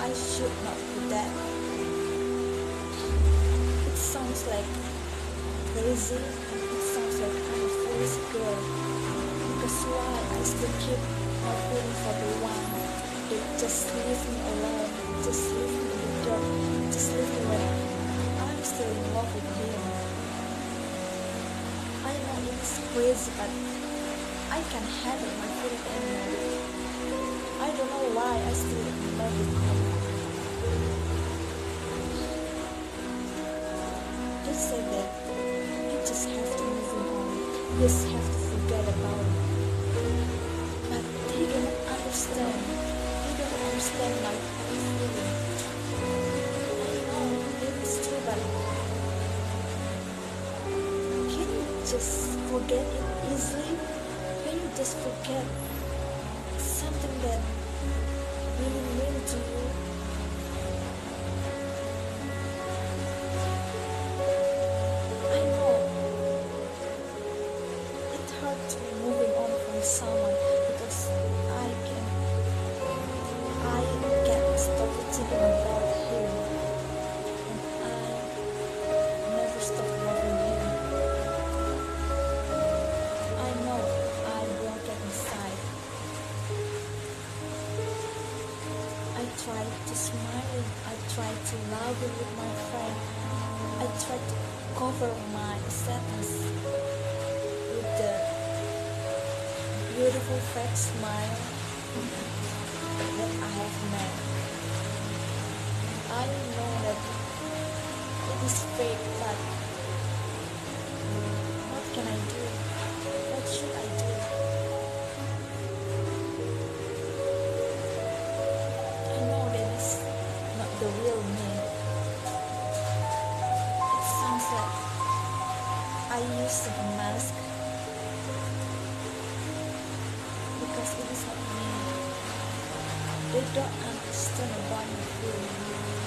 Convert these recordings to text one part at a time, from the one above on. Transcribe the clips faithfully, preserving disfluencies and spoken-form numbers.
I should not do that. It sounds like crazy, and it sounds like I'm a foolish girl. Because why I still keep my feeling for the one that just leave me alone, just leave me in the dark, just leave me when I'm still in love with him. I know it's crazy, but I can't handle my feeling anymore. I don't know why I still in love with him. They said that you just have to move on, you just have to forget about it. But he don't understand. He don't understand my feeling. I know it's true, but can you just forget it easily? Can you just forget something that really mean to you? I know it hurts me moving on from someone because I can I can't stop thinking about him, and I never stop loving him. I know I broke it inside. I tried to smile, I tried to love him with my friend, I tried to cover my sadness with the beautiful fake smile that I have made. I know that it is fake, but what can I do? What should I do? I know that is not the real me. It sounds like I used a mask because it is not me. They don't understand about my feeling.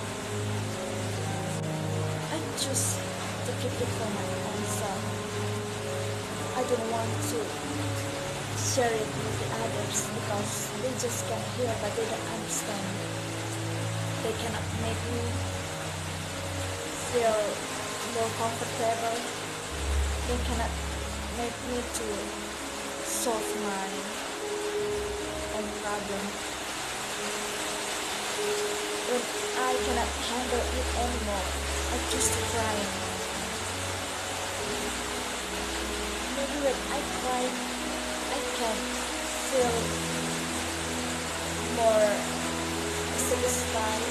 I choose to keep it for my own self. I don't want to share it with the others because they just can hear but they don't understand. They cannot make me feel more comfortable. They cannot make me to solve my own problem. When I cannot handle it anymore, I choose to cry. Maybe when I cry, I can feel more satisfied.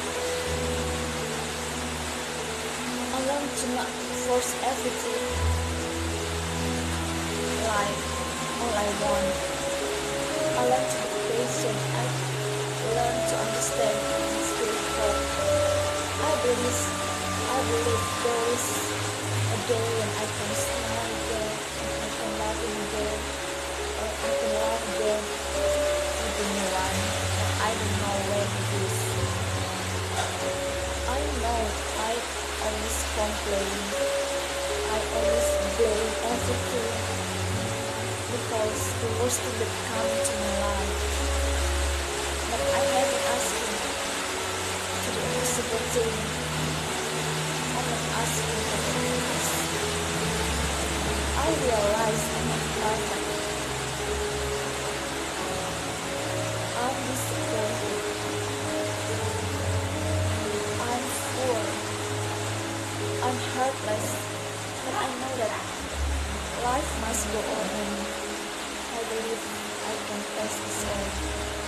I learn to not force everything like all I want. I learn to be patient. I learn to understand and still hope. I believe, I believe there is a day when I can smile again, and I can laugh again, or I can laugh again with the new one. And I don't know when it is. I know I always complain. I always blame everything because the worst thing that come into my life. But I never ask him to the impossible thing. I'm not asking for forgiveness. I realize I'm not perfect. I'm disappointed. I'm poor. I'm heartless. But I know that life must go on, and I believe I can face this all.